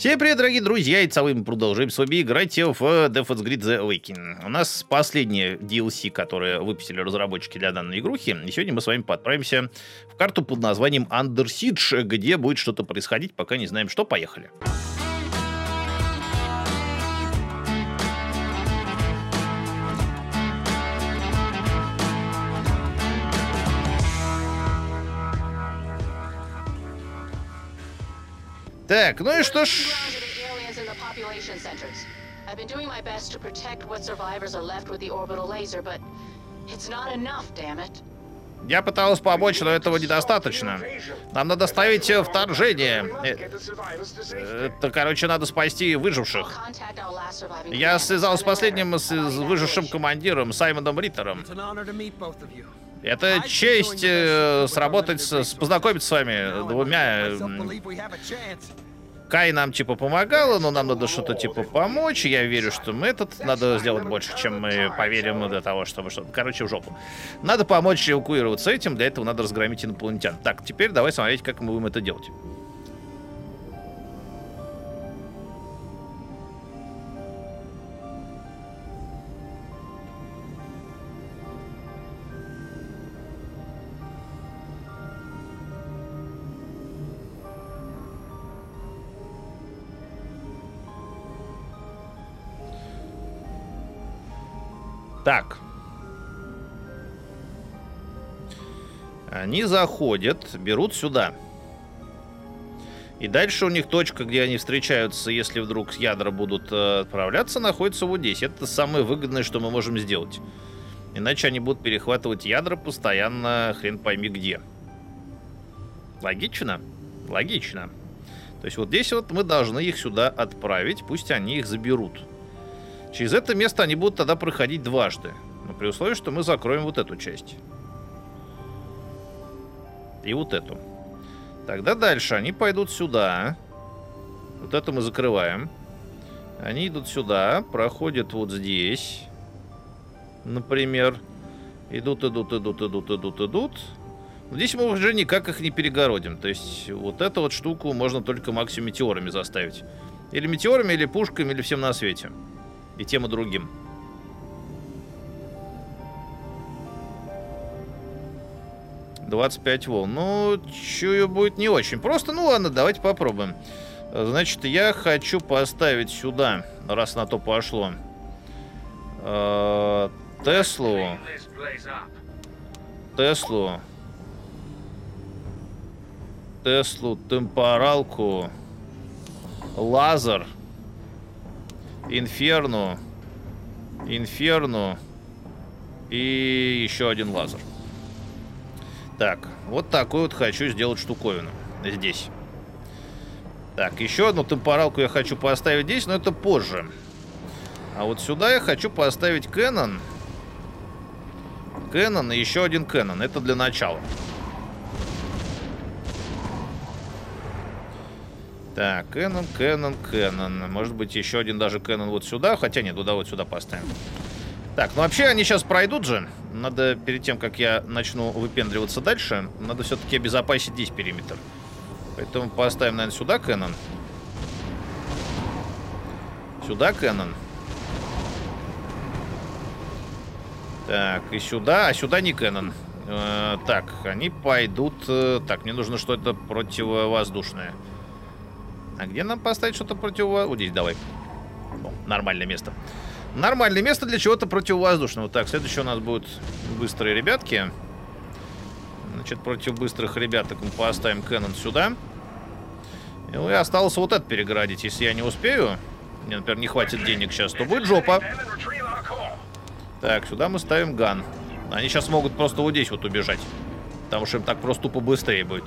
Всем привет, дорогие друзья, и целый мы продолжаем с вами играть в Defense Grid The Awakening. У нас последнее DLC, которое выпустили разработчики для данной игрухи, и сегодня мы с вами отправимся в карту под названием Under Siege, где будет что-то происходить, пока не знаем что. Поехали. Так, ну и что ж... Я пытался помочь, но этого недостаточно. Нам надо ставить вторжение. Это, короче, надо спасти выживших. Я связался с последним выжившим командиром Саймоном Риттером. Это честь познакомиться с вами двумя. Кай нам типа помогала, но нам надо что-то типа помочь. Я верю, что мы надо сделать больше, чем мы поверим для того, чтобы что-то. Короче, в жопу. Надо помочь эвакуироваться этим, для этого надо разгромить инопланетян. Так, теперь давай смотреть, как мы будем это делать. Так. Они заходят, берут сюда. И дальше у них точка, где они встречаются, если вдруг ядра будут отправляться, находится вот здесь. Это самое выгодное, что мы можем сделать. Иначе они будут перехватывать ядра постоянно, хрен пойми где. Логично? Логично. То есть вот здесь вот мы должны их сюда отправить, пусть они их заберут. Через это место они будут тогда проходить дважды. Но при условии, что мы закроем вот эту часть. И вот эту. Тогда дальше они пойдут сюда. Вот это мы закрываем. Они идут сюда, проходят вот здесь. Например. Идут. Здесь мы уже никак их не перегородим. То есть вот эту вот штуку можно только максимум метеорами заставить. Или метеорами, или пушками, или всем на свете. И тем и другим. «25 волн». Ну, чую, будет не очень просто. Ну ладно, давайте попробуем. Значит, я хочу поставить сюда, раз на то пошло, Теслу, темпоралку, лазер, Инферно и еще один лазер. Так, вот такую вот хочу сделать штуковину здесь. Так, еще одну темпоралку я хочу поставить здесь, но это позже. А вот сюда я хочу поставить Кэнон. Кэнон и еще один Кэнон. Это для начала. Так, Кэнон. Может быть, еще один даже Кэнон вот сюда. Хотя нет, туда вот сюда поставим. Так, ну вообще они сейчас пройдут же. Надо, перед тем, как я начну выпендриваться дальше, надо все-таки обезопасить здесь периметр. Поэтому поставим, наверное, сюда Кэнон. Сюда Кэнон. Так, и сюда. А сюда не Кэнон. Так, они пойдут... Так, мне нужно что-то противовоздушное. А где нам поставить что-то противовоздушное? Вот здесь давай. О, нормальное место. Нормальное место для чего-то противовоздушного. Так, следующее у нас будут быстрые ребятки. Значит, против быстрых ребяток мы поставим Кэнон сюда. И осталось вот это перегородить. Если я не успею, мне, например, не хватит денег сейчас, то будет жопа. Так, сюда мы ставим ган. Они сейчас могут просто вот здесь вот убежать. Потому что им так просто тупо быстрее будет.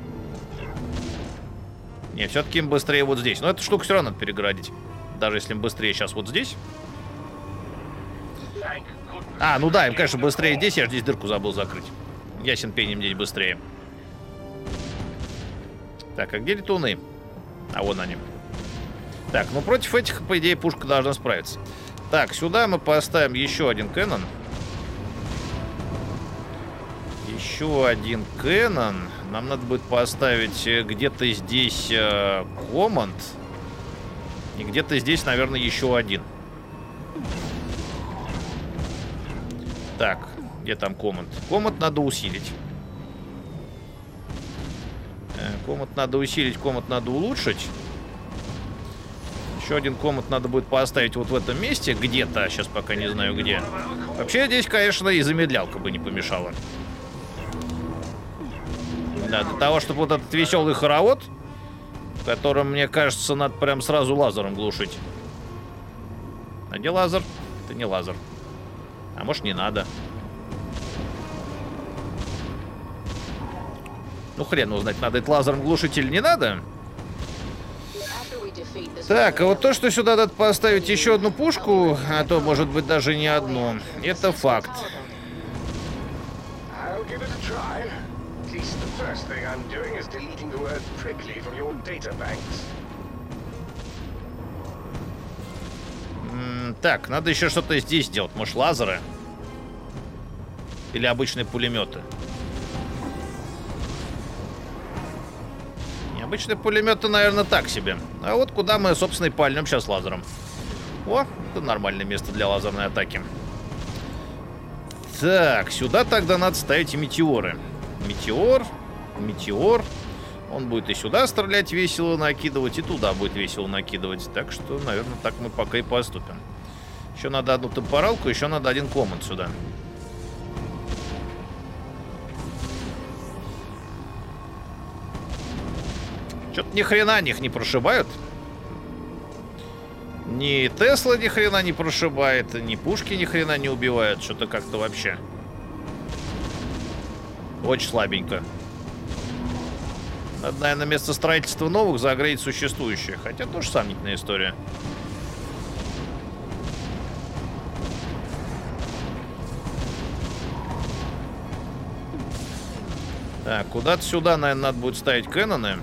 Не, все-таки им быстрее вот здесь. Но эту штуку все равно надо перегородить. Даже если им быстрее сейчас вот здесь. А, ну да, им, конечно, быстрее здесь. Я же здесь дырку забыл закрыть. Ясен пень, им здесь быстрее. Так, а где летуны? А вон они. Так, ну против этих, по идее, пушка должна справиться. Так, сюда мы поставим еще один Кэнон. Еще один Кэнон. Нам надо будет поставить где-то здесь команд. И где-то здесь, наверное, еще один. Так, где там команд? Команд надо усилить. Команд надо усилить, команд надо улучшить. Еще один команд надо будет поставить вот в этом месте. Где-то, сейчас пока не знаю где. Вообще здесь, конечно, и замедлялка бы не помешала. Да, для того, чтобы вот этот веселый хоровод, которым, мне кажется, надо прям сразу лазером глушить. А где лазер? Это не лазер. А может, не надо. Ну, хрен узнать, надо это лазером глушить или не надо. Так, а вот то, что сюда надо поставить еще одну пушку, а то, может быть, даже не одну, это факт. Так, надо еще что-то здесь сделать. Может, лазеры? Или обычные пулеметы? Необычные пулеметы, наверное, так себе. А вот куда мы, собственно, и пальнем сейчас лазером. О, это нормальное место для лазерной атаки. Так, сюда тогда надо ставить метеоры. Метеор, метеор. Он будет и сюда стрелять весело, накидывать, и туда будет весело накидывать. Так что, наверное, так мы пока и поступим. Еще надо одну темпоралку, еще надо один команд сюда. Что-то ни хрена них не прошибают. Ни Тесла ни хрена не прошибает, ни пушки ни хрена не убивают. Что-то как-то вообще очень слабенько. Надо, наверное, вместо строительства новых загреть существующие. Хотя тоже сомнительная история. Так, куда-то сюда, наверное, надо будет ставить кэнноны.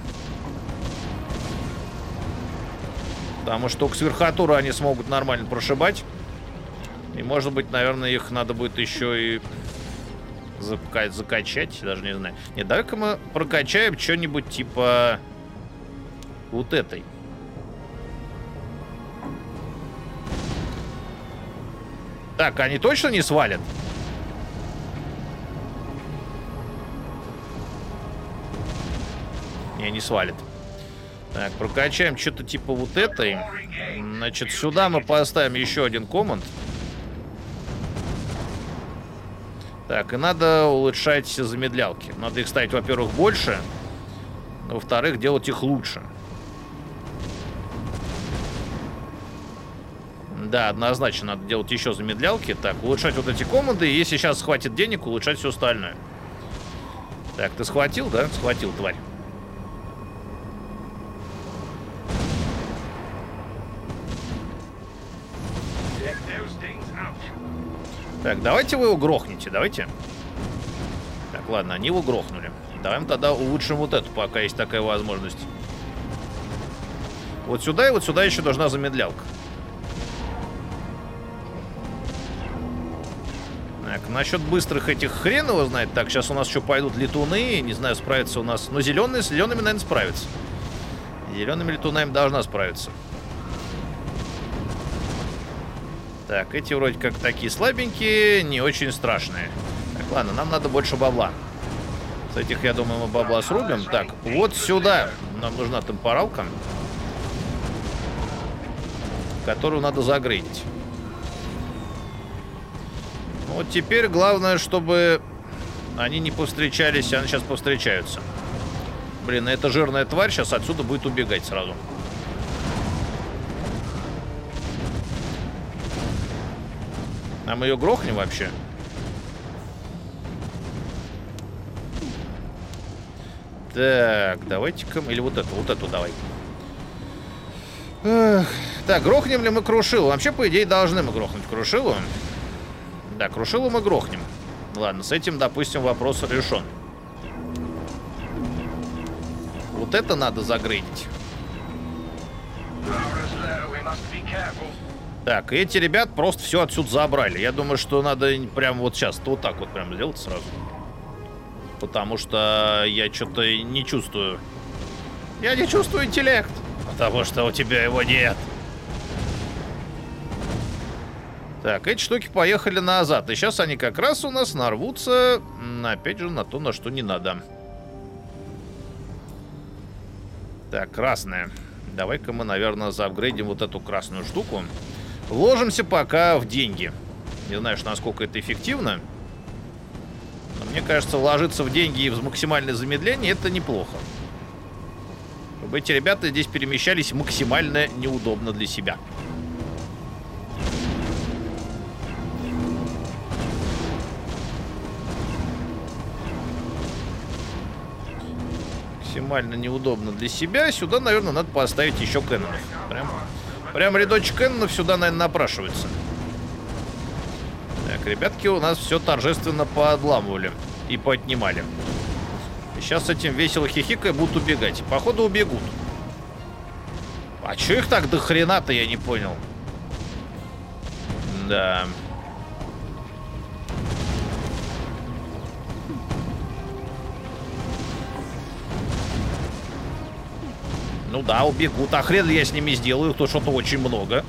Потому что только с верхотуры они смогут нормально прошибать. И, может быть, наверное, их надо будет еще и закачать. Даже не знаю. Нет, давай-ка мы прокачаем что-нибудь типа вот этой. Так, они точно не свалят? Не свалит. Так, прокачаем что-то типа вот этой. Значит, сюда мы поставим еще один команд. Так, и надо улучшать замедлялки. Надо их ставить, во-первых, больше. Во-вторых, делать их лучше. Да, однозначно надо делать еще замедлялки. Так, улучшать вот эти команды. И если сейчас хватит денег, улучшать все остальное. Так, ты схватил, да? Схватил, тварь. Так, давайте вы его грохните, давайте. Так, ладно, они его грохнули. Давай тогда улучшим вот эту, пока есть такая возможность. Вот сюда и вот сюда еще должна замедлялка. Так, насчет быстрых этих хрен его знает. Так, сейчас у нас еще пойдут летуны. Не знаю, справятся у нас. Но зеленые, с зелеными, наверное, справятся. Зелеными летунами должна справиться. Так, эти вроде как такие слабенькие, не очень страшные. Так, ладно, нам надо больше бабла. С этих, я думаю, мы бабла срубим. Так, вот сюда нам нужна темпоралка, которую надо загрейдить. Вот теперь главное, чтобы они не повстречались, они сейчас повстречаются. Блин, эта жирная тварь сейчас отсюда будет убегать сразу. А мы ее грохнем вообще? Так, давайте-ка... Или вот эту давай. Так, грохнем ли мы Крушилу? Вообще, по идее, должны мы грохнуть Крушилу. Да, Крушилу мы грохнем. Ладно, с этим, допустим, вопрос решен. Вот это надо загрейдить. Так, эти ребят просто все отсюда забрали. Я думаю, что надо прямо вот сейчас вот так вот прям сделать сразу. Потому что я что-то не чувствую. Я не чувствую интеллект. Потому что у тебя его нет. Так, эти штуки поехали назад. И сейчас они как раз у нас нарвутся, опять же, на то, на что не надо. Так, красная. Давай-ка мы, наверное, заапгрейдим вот эту красную штуку. Вложимся пока в деньги. Не знаю, насколько это эффективно. Но мне кажется, вложиться в деньги и в максимальное замедление — это неплохо. Чтобы эти ребята здесь перемещались максимально неудобно для себя. Максимально неудобно для себя. Сюда, наверное, надо поставить еще кэннонов. Прям рядочек кэннонов сюда, наверное, напрашивается. Так, ребятки у нас все торжественно поотламывали и поотнимали. И сейчас с этим весело хихикая будут убегать. Походу убегут. А чё их так до хрена-то, я не понял. Да. Ну да, убегут. А хрен я с ними сделаю, то что-то очень много.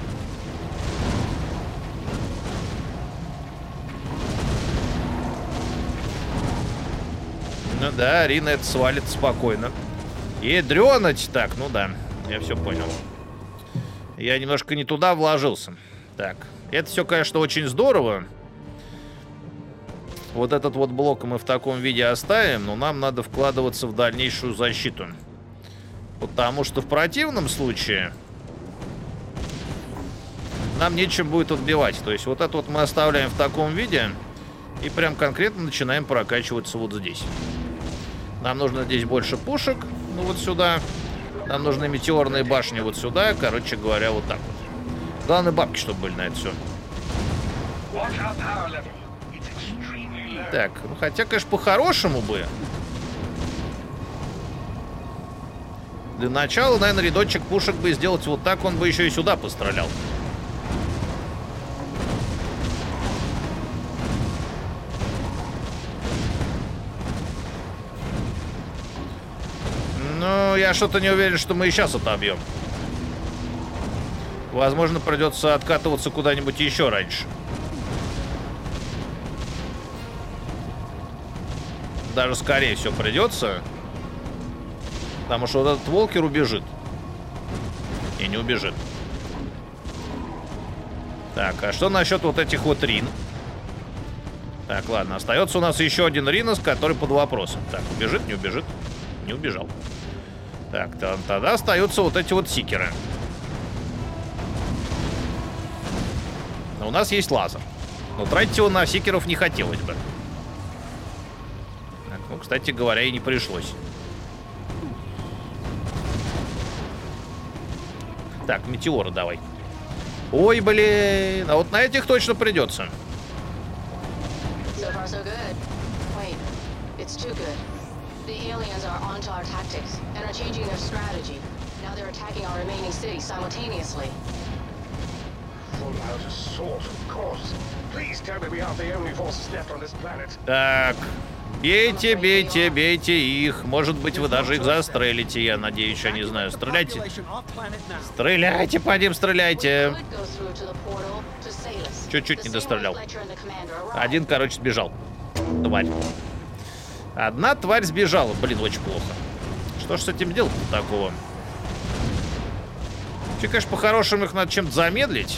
Ну да, Рина это свалит спокойно. Ядрёнать. Так, ну да, я все понял. Я немножко не туда вложился. Так, это все, конечно, очень здорово. Вот этот вот блок мы в таком виде оставим, но нам надо вкладываться в дальнейшую защиту. Потому что в противном случае нам нечем будет отбивать. То есть вот это вот мы оставляем в таком виде и прям конкретно начинаем прокачиваться вот здесь. Нам нужно здесь больше пушек, ну вот сюда. Нам нужны метеорные башни вот сюда. Короче говоря, вот так вот. Главное, бабки, чтобы были на это все. Так, ну хотя, конечно, по-хорошему бы. Для начала, наверное, рядочек пушек бы сделать вот так, он бы еще и сюда пострелял. Ну, я что-то не уверен, что мы и сейчас отобьем. Возможно, придется откатываться куда-нибудь еще раньше. Даже скорее всего придется. Потому что вот этот Волкер убежит. И не убежит. Так, а что насчет вот этих вот Рин? Так, ладно, остается у нас еще один Ринос, который под вопросом. Так, убежит, не убежит? Не убежал. Так, тогда остаются вот эти вот сикеры. Но у нас есть лазер. Но тратить его на сикеров не хотелось бы. Так, ну, кстати говоря, и не пришлось. Так, метеоры давай. Ой, блин. А вот на этих точно придется. Так. Бейте, бейте, бейте их. Может быть, вы даже их застрелите. Я надеюсь, я не знаю. Стреляйте. Стреляйте, по ним стреляйте. Чуть-чуть не дострелял. Один, короче, сбежал. Тварь. Одна тварь сбежала. Блин, очень плохо. Что ж с этим делать-то такого? Вообще, конечно, по-хорошему их надо чем-то замедлить.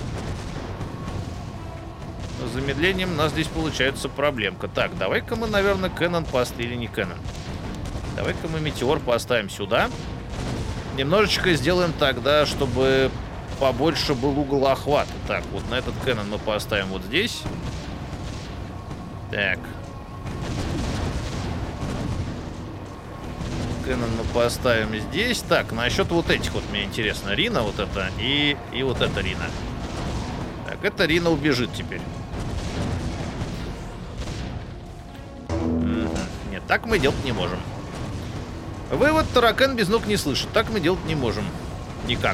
С замедлением у нас здесь получается проблемка. Так, давай-ка мы, наверное, Кэннон поставим. Или не Кэннон. Давай-ка мы метеор поставим сюда. Немножечко сделаем тогда, чтобы побольше был угол охвата. Так, вот на этот Кэннон мы поставим вот здесь. Так. Кэннон мы поставим здесь. Так, насчет вот этих вот мне интересно. Рина вот это и вот эта Рина. Так, эта Рина убежит теперь. Нет, так мы делать не можем. Вывод: таракан без ног не слышит. Так мы делать не можем. Никак.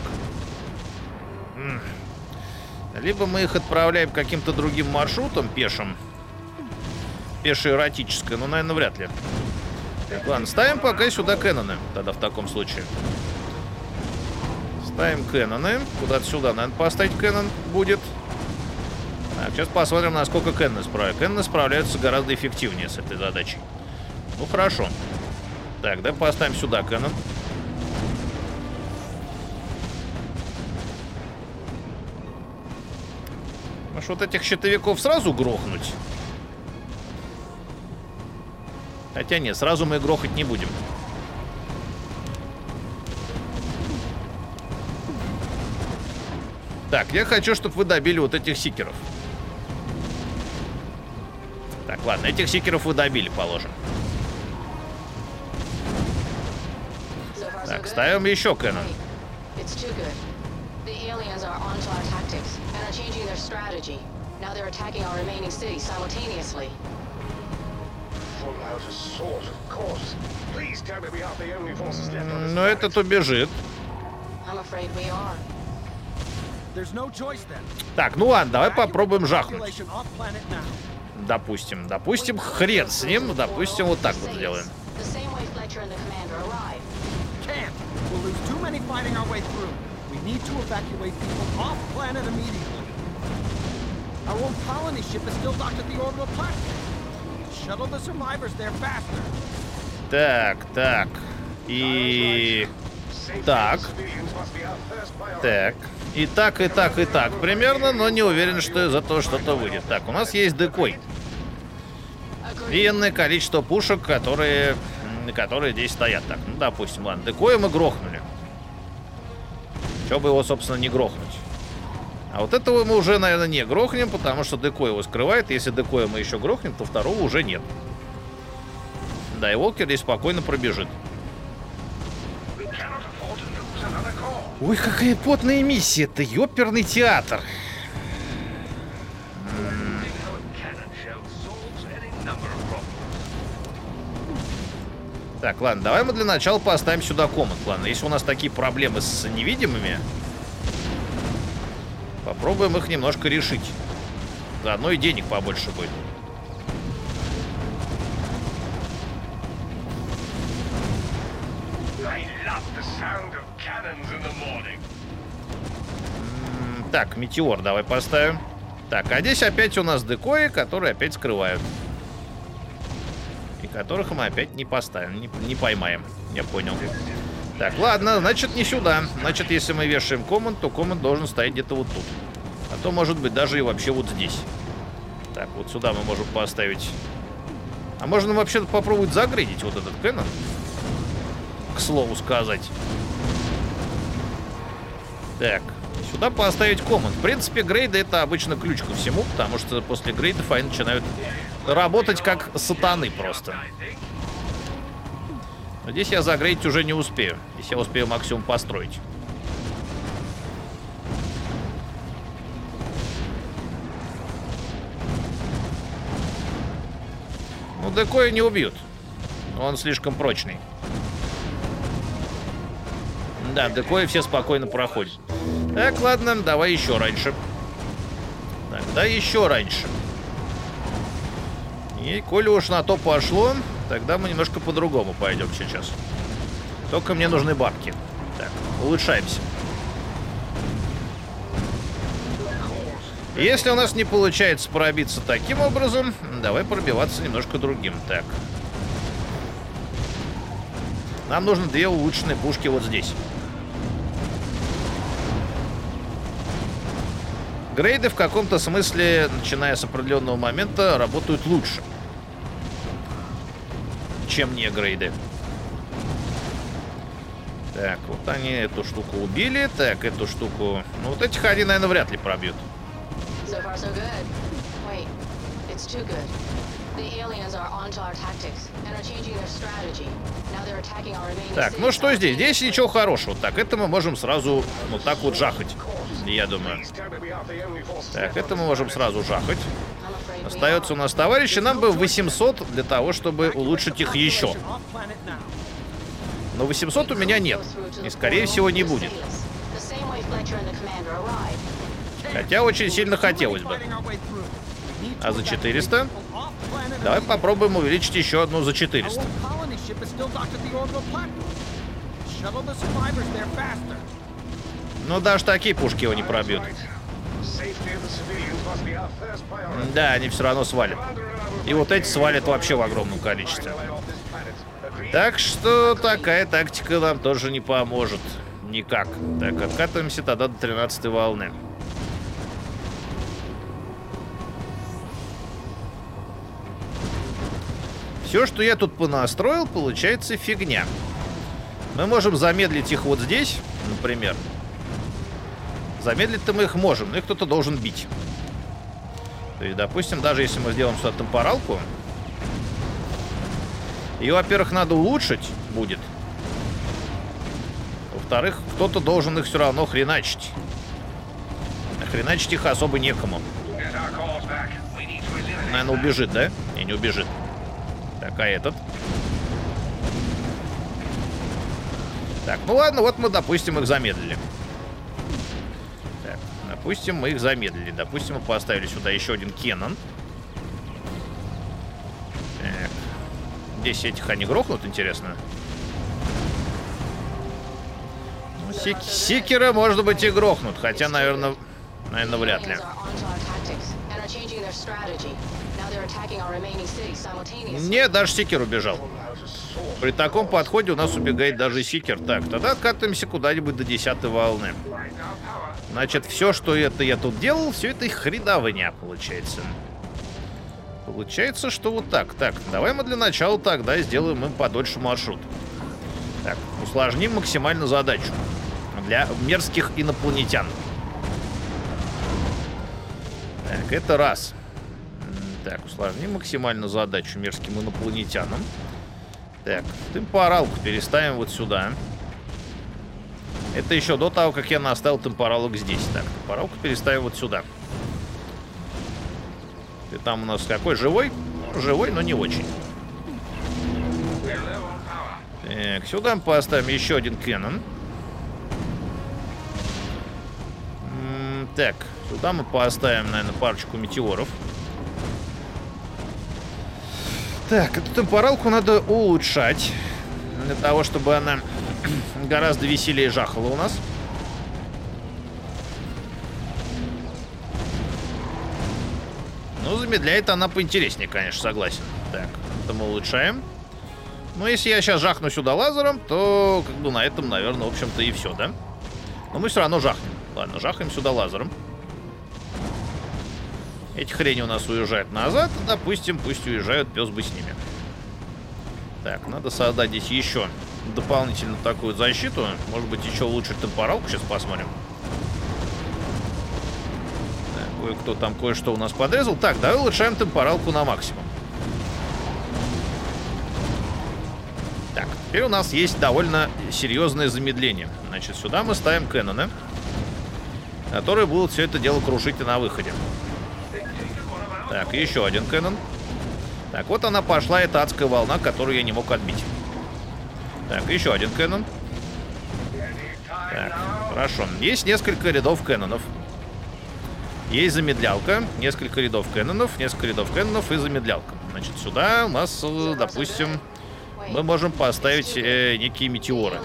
Либо мы их отправляем каким-то другим маршрутом пешим. Пешеэротическое, но, наверное, вряд ли. Так, ладно, ставим пока сюда Кэнноны. Тогда в таком случае. Ставим Кэнноны. Куда-то сюда, наверное, поставить Кэннон будет. сейчас посмотрим, насколько Кеннены справляются. Кеннены справляются гораздо эффективнее с этой задачей. Ну, хорошо. Так, давай поставим сюда Кеннон. Может, вот этих щитовиков сразу грохнуть? Хотя нет, сразу мы грохать не будем. Так, я хочу, чтобы вы добили вот этих сикеров. Так, ладно, этих сикеров вы добили, положим. Так, ставим еще Кеннон. Но этот убежит. Так, ну ладно, давай попробуем жахнуть. Допустим, хрен с ним. Допустим, вот так вот сделаем. Так, так. И... Так. Так. И так, и так, и так. Примерно, но не уверен, что из этого что-то выйдет. Так, у нас есть декой. И энное количество пушек, которые здесь стоят. Так, ну, допустим, ладно. Декоя мы грохнули. Чего бы его, собственно, не грохнуть. А вот этого мы уже, наверное, не грохнем, потому что декой его скрывает. Если декоя мы еще грохнем, то второго уже нет. Да, и Волкер здесь спокойно пробежит. Ой, какая потная миссия. Это ёперный театр. Так, ладно, давай мы для начала поставим сюда команд. Ладно, если у нас такие проблемы с невидимыми, попробуем их немножко решить. Заодно и денег побольше будет. Так, метеор давай поставим. Так, а здесь опять у нас декои, которые опять скрывают. И которых мы опять не поставим, не поймаем. Я понял. Так, ладно, значит не сюда. Значит, если мы вешаем команд, то команд должен стоять где-то вот тут. А то, может быть, даже и вообще вот здесь. Так, вот сюда мы можем поставить. А можно вообще-то попробовать загрейдить вот этот Кеннон. К слову сказать. Так, сюда поставить команд. В принципе, грейды — это обычно ключ ко всему, потому что после грейдов они начинают работать как сатаны просто. Но здесь я загрейдить уже не успею. Здесь я успею максимум построить. Ну, декоя не убьют. Он слишком прочный. Да, декои все спокойно проходят. Так, ладно, давай еще раньше. Так, да, еще раньше. И коли уж на то пошло, тогда мы немножко по-другому пойдем сейчас. Только мне нужны бабки. Так, улучшаемся. Если у нас не получается пробиться таким образом, давай пробиваться немножко другим. Так. Нам нужно 2 улучшенные пушки вот здесь. Грейды в каком-то смысле, начиная с определенного момента, работают лучше, чем не грейды. Так, вот они эту штуку убили. Так, эту штуку... Ну, вот этих они, наверное, вряд ли пробьют. Так, ну что здесь? Здесь ничего хорошего. Так, это мы можем сразу вот так вот жахать, я думаю. Так, это мы можем сразу жахать. Остается у нас товарищи. Нам бы 800 для того, чтобы улучшить их еще. Но 800 у меня нет. И, скорее всего, не будет. Хотя очень сильно хотелось бы. А за 400? Давай попробуем увеличить еще одну за 400. Но даже такие пушки его не пробьют. Да, они все равно свалят. И вот эти свалят вообще в огромном количестве. Так что такая тактика нам тоже не поможет. Никак. Так, откатываемся тогда до 13-й волны. Все, что я тут понастроил, получается фигня. Мы можем замедлить их вот здесь, например. Замедлить-то мы их можем, но их кто-то должен бить. То есть, допустим, даже если мы сделаем сюда темпоралку, ее, во-первых, надо улучшить будет. Во-вторых, кто-то должен их все равно хреначить. А хреначить их особо некому. Наверное, убежит, да? Не убежит. Так, а этот? Так, ну ладно, вот мы, допустим, их замедлили. Так, допустим, мы их замедлили. Допустим, мы поставили сюда еще один Кеннон. Так. Здесь этих они грохнут, интересно. Ну, Сикера, может быть, и грохнут. Хотя, наверное, вряд ли. Нет, даже Сикер убежал. При таком подходе у нас убегает даже Сикер. Так, тогда откатываемся куда-нибудь до 10-й волны. Значит, все, что это я тут делал, все это хреновня получается. Получается, что вот так. Так, давай мы для начала тогда сделаем им подольше маршрут. Так, усложним максимально задачу. Для мерзких инопланетян. Так, это раз. Так, усложним максимально задачу мерзким инопланетянам. Так, темпоралку переставим вот сюда. Это еще до того, как я наставил темпоралок здесь. Так, темпоралку переставим вот сюда. Ты там у нас какой? Живой? Ну, живой, но не очень. Так, сюда мы поставим еще один Кеннон. Так, сюда мы поставим, наверное, парочку метеоров. Так, эту темпоралку надо улучшать. Для того, чтобы она гораздо веселее жахала у нас. Ну, замедляет она поинтереснее, конечно, согласен. Так, это мы улучшаем. Но если я сейчас жахну сюда лазером, то как бы на этом, наверное, в общем-то и все, да? Но мы все равно жахнем. Ладно, жахаем сюда лазером. Эти хрени у нас уезжают назад. Допустим, пусть уезжают, пес бы с ними. Так, надо создать здесь еще дополнительно такую защиту. Может быть, еще улучшить темпоралку. Сейчас посмотрим. Так, кое-кто там кое-что у нас подрезал. Так, давай улучшаем темпоралку на максимум. Так, теперь у нас есть довольно серьезное замедление. Значит, сюда мы ставим Кенноны, которые будут все это дело крушить и на выходе. Так, еще один Кеннон. Так, вот она пошла, эта адская волна, которую я не мог отбить. Так, еще один Кеннон. Так, хорошо. Есть несколько рядов Кеннонов. Есть замедлялка, несколько рядов Кеннонов, несколько рядов Кеннонов и замедлялка. Значит, сюда у нас, допустим, мы можем поставить некие метеоры.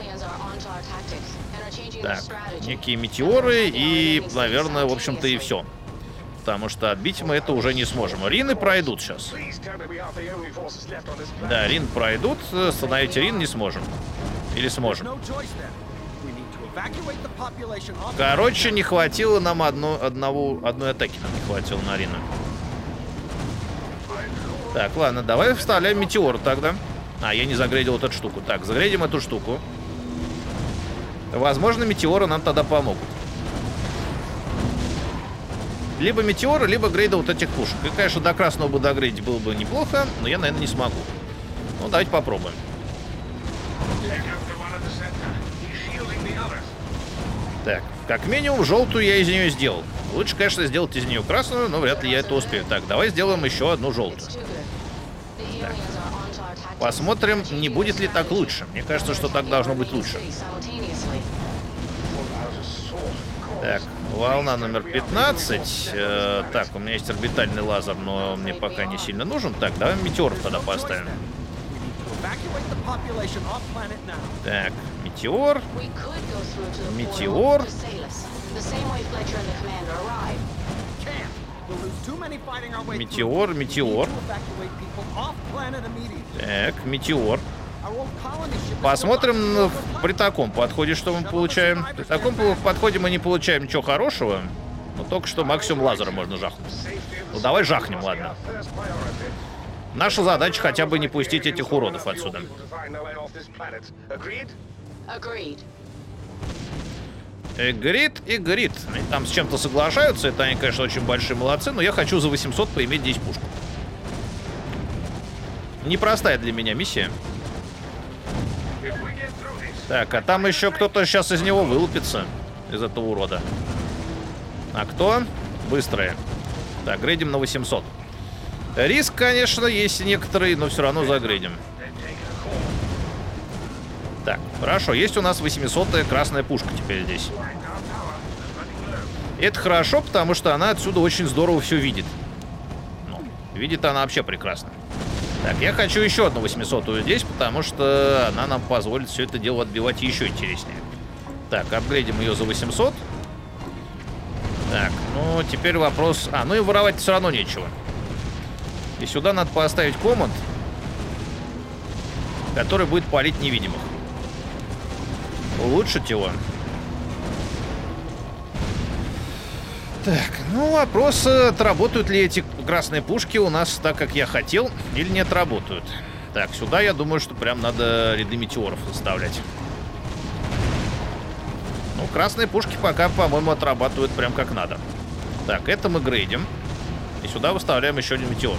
Так, некие метеоры и, наверное, в общем-то и все. Потому что отбить мы это уже не сможем. Рины пройдут сейчас. Да, Рин пройдут. Остановить Рин не сможем. Или сможем. Короче, не хватило нам одной атаки. Нам не хватило на Рина. Так, ладно, давай вставляем метеор тогда. А, я не загрейдил вот эту штуку. Так, загрейдим эту штуку. Возможно, метеоры нам тогда помогут. Либо метеоры, либо грейда вот этих пушек. И, конечно, до красного бы догрейдить было бы неплохо, но я, наверное, не смогу. Ну, давайте попробуем. Так, как минимум, желтую я из нее сделал. Лучше, конечно, сделать из нее красную, но вряд ли я это успею. Так, давай сделаем еще одну желтую. Так. Посмотрим, не будет ли так лучше. Мне кажется, что так должно быть лучше. Так, волна номер 15. Так, у меня есть орбитальный лазер, но мне пока не сильно нужен. Так, давай метеоров тогда поставим. Так, метеор. Метеор. Метеор, метеор. Так, метеор. Посмотрим при таком подходе, что мы получаем. При таком подходе мы не получаем ничего хорошего. Но только что максимум лазера можно жахнуть. Ну давай жахнем, ладно. Наша задача хотя бы не пустить этих уродов отсюда. Грит и грит. Они там с чем-то соглашаются. Это они, конечно, очень большие молодцы. Но я хочу за 800 поиметь здесь пушку. Непростая для меня миссия. Так, а там еще кто-то сейчас из него вылупится. Из этого урода. А кто? Быстрые. Так, грейдим на 800. Риск, конечно, есть некоторый, но все равно загрейдим. Так, хорошо. Есть у нас 800-я красная пушка теперь здесь. Это хорошо, потому что она отсюда очень здорово все видит. Ну, видит она вообще прекрасно. Так, я хочу еще одну 800-ю здесь, потому что она нам позволит все это дело отбивать еще интереснее. Так, апгрейдим ее за 800. Так, ну, теперь вопрос... А, ну и воровать все равно нечего. И сюда надо поставить команд, который будет палить невидимых. Улучшить его. Так, ну вопрос, отработают ли эти красные пушки у нас так, как я хотел, или не отработают. Так, сюда я думаю, что прям надо ряды метеоров оставлять. Ну, красные пушки пока, по-моему, отрабатывают прям как надо. Так, это мы грейдим. И сюда выставляем еще один метеор.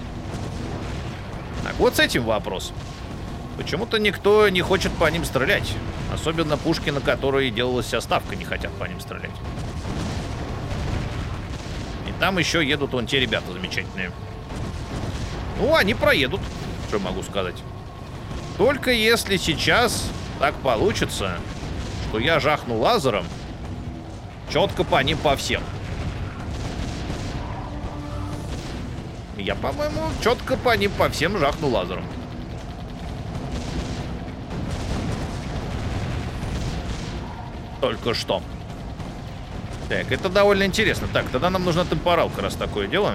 Так, вот с этим вопрос. Почему-то никто не хочет по ним стрелять. Особенно пушки, на которые делалась вся ставка, не хотят по ним стрелять. И там еще едут вон те ребята замечательные. Ну, они проедут, что могу сказать. Только если сейчас так получится, что я жахну лазером четко по ним по всем. Я, по-моему, четко по ним по всем жахну лазером. Только что. Так, это довольно интересно. Так, тогда нам нужна темпоралка, раз такое дело.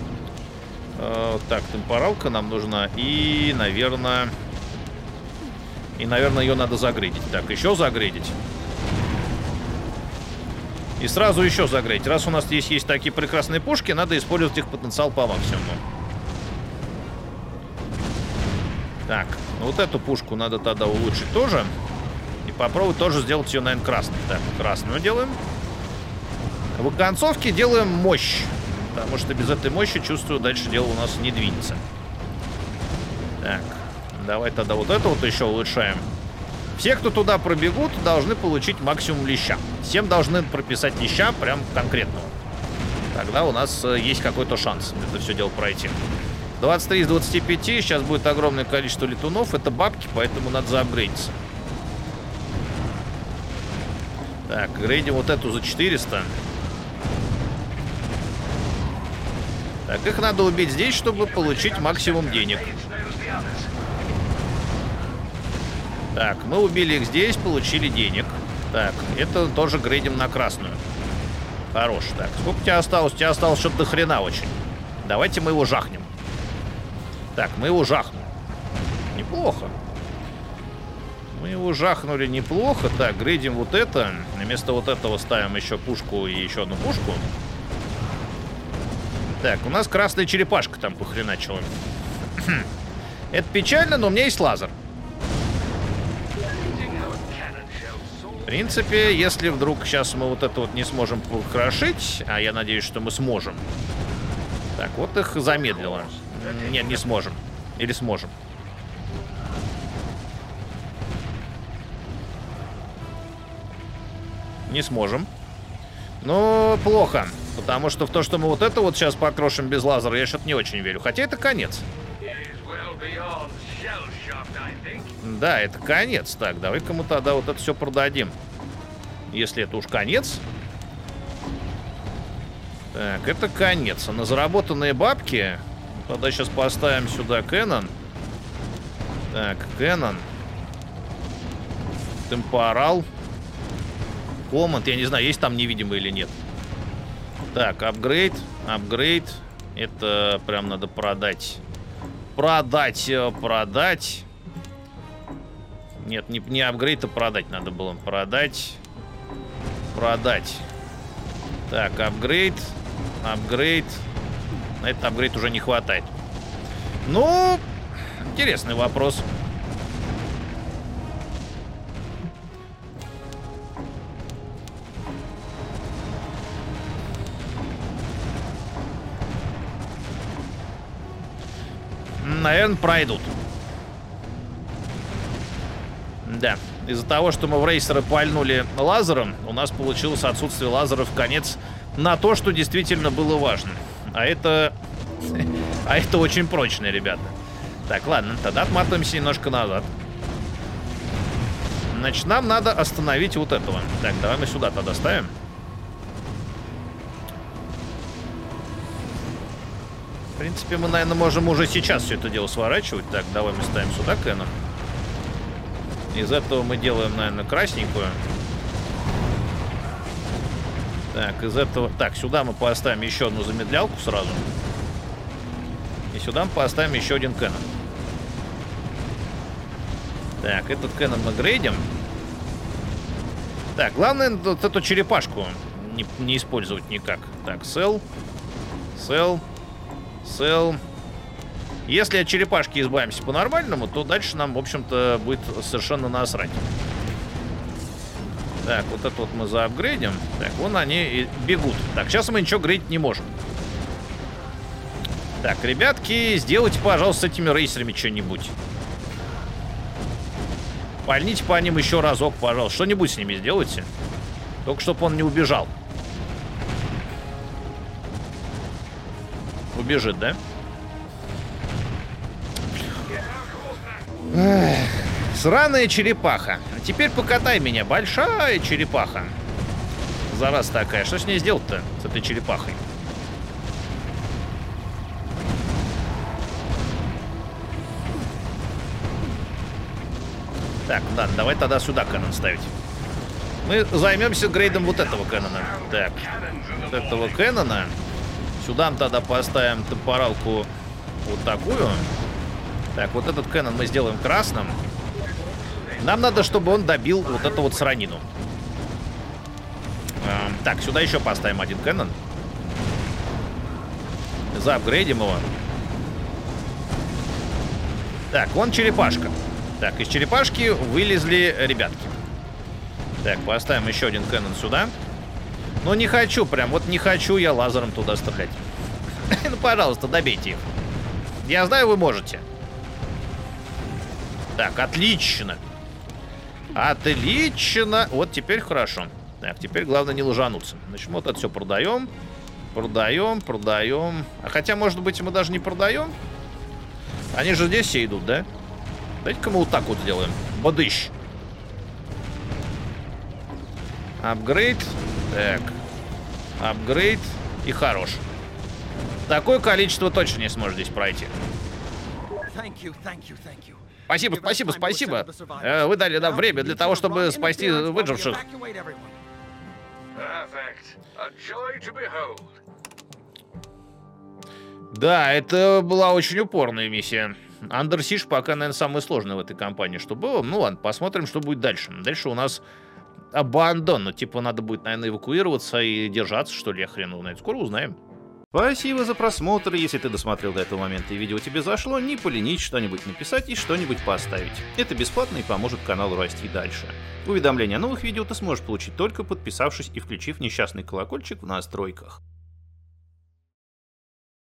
Так, темпоралка нам нужна. И, наверное, ее надо загрейдить. Так, еще загрейдить. И сразу еще загрейдить. Раз у нас здесь есть такие прекрасные пушки, надо использовать их потенциал по максимуму. Так, вот эту пушку надо тогда улучшить тоже. И попробовать тоже сделать ее, наверное, красной. Так, красную делаем. В оконцовке делаем мощь. Потому что без этой мощи, чувствую, дальше дело у нас не двинется. Так, давай тогда вот это вот еще улучшаем. Все, кто туда пробегут, должны получить максимум леща. Всем должны прописать леща прям конкретного. Тогда у нас есть какой-то шанс это все дело пройти. 23 из 25. Сейчас будет огромное количество летунов. Это бабки, поэтому надо заапгрейдиться. Так, грейдим вот эту за 400. Так, их надо убить здесь, чтобы получить максимум денег. Так, мы убили их здесь, получили денег. Так, это тоже грейдим на красную. Хорош. Так, сколько у тебя осталось? У тебя осталось что-то до хрена очень. Давайте мы его жахнем. Так, мы его жахнули. Неплохо. Мы его жахнули неплохо. Так, грейдим вот это. Вместо вот этого ставим еще пушку и еще одну пушку. Так, у нас красная черепашка там похреначила. Это печально, но у меня есть лазер. В принципе, если вдруг сейчас мы вот это вот не сможем покрошить, а я надеюсь, что мы сможем. Так, вот их замедлило. Нет, не сможем. Или сможем. Не сможем. Но плохо. Потому что в то, что мы вот это вот сейчас покрошим без лазера, я что-то не очень верю. Хотя это конец. Да, это конец. Так, давай-ка мы тогда вот это все продадим. Если это уж конец. Так, это конец. А на заработанные бабки тогда сейчас поставим сюда Кэнон. Так, Кэнон. Темпорал. Команд. Я не знаю, есть там невидимый или нет. Так, апгрейд. Апгрейд. Это прям надо продать. Продать. Нет, не апгрейд, а продать надо было. Продать. Так, апгрейд. На этот апгрейд уже не хватает. Ну, интересный вопрос. Наверное, пройдут. Да. Из-за того, что мы в рейсеры пальнули лазером, у нас получилось отсутствие лазеров в конец на то, что действительно было важно. А это... А это очень прочно, ребята. Так, ладно, тогда отматываемся немножко назад. Значит, нам надо остановить вот этого. Так, давай мы сюда тогда ставим. В принципе, мы, наверное, можем уже сейчас все это дело сворачивать. Так, давай мы ставим сюда Кэнон. Из этого мы делаем, наверное, красненькую. Так, из этого... Так, сюда мы поставим еще одну замедлялку сразу. И сюда мы поставим еще один Кэнон. Так, этот Кэнон мы грейдим. Так, главное вот эту черепашку не использовать никак. Так, сел. Если от черепашки избавимся по-нормальному, то дальше нам, в общем-то, будет совершенно насрать. Так, вот это вот мы заапгрейдим. Так, вон они и бегут. Так, сейчас мы ничего грейдить не можем. Так, ребятки, сделайте, пожалуйста, с этими рейсерами что-нибудь. Пальните по ним еще разок, пожалуйста. Что-нибудь с ними сделайте. Только чтобы он не убежал. Убежит, да? Эх, сраная черепаха. Теперь покатай меня, большая черепаха. Зараза такая. Что с ней сделать-то, с этой черепахой? Так, да, давай тогда сюда Кэнон ставить. Мы займемся грейдом вот этого Кэнона. Так, вот этого Кэнона. Сюда мы тогда поставим темпоралку вот такую. Так, вот этот Кэнон мы сделаем красным. Нам надо, чтобы он добил вот эту вот сранину. Так, сюда еще поставим один Кэнон. Заапгрейдим его. Так, вон черепашка. Так, из черепашки вылезли ребятки. Так, поставим еще один Кэнон сюда. Но не хочу, прям вот не хочу я лазером туда стрелять. Ну, пожалуйста, добейте их. Я знаю, вы можете. Так, отлично. Отлично. Вот теперь хорошо. Так, теперь главное не лажануться. Значит, мы вот это все продаем. Продаем. А хотя, может быть, мы даже не продаем. Они же здесь все идут, да? Давайте-ка мы вот так вот сделаем. Бодыщ. Апгрейд. Так. Апгрейд. И хорош. Такое количество точно не сможет здесь пройти. Спасибо. Вы дали нам время для того, чтобы спасти выживших. Да, это была очень упорная миссия. Under Siege пока, наверное, самое сложное в этой кампании, что было. Ну ладно, посмотрим, что будет дальше. Дальше у нас абандон. Ну, типа, надо будет, наверное, эвакуироваться и держаться, что ли, я хрен знает. Скоро узнаем. Спасибо за просмотр. Если ты досмотрел до этого момента и видео тебе зашло, не поленись что-нибудь написать и что-нибудь поставить. Это бесплатно и поможет каналу расти дальше. Уведомления о новых видео ты сможешь получить только подписавшись и включив несчастный колокольчик в настройках.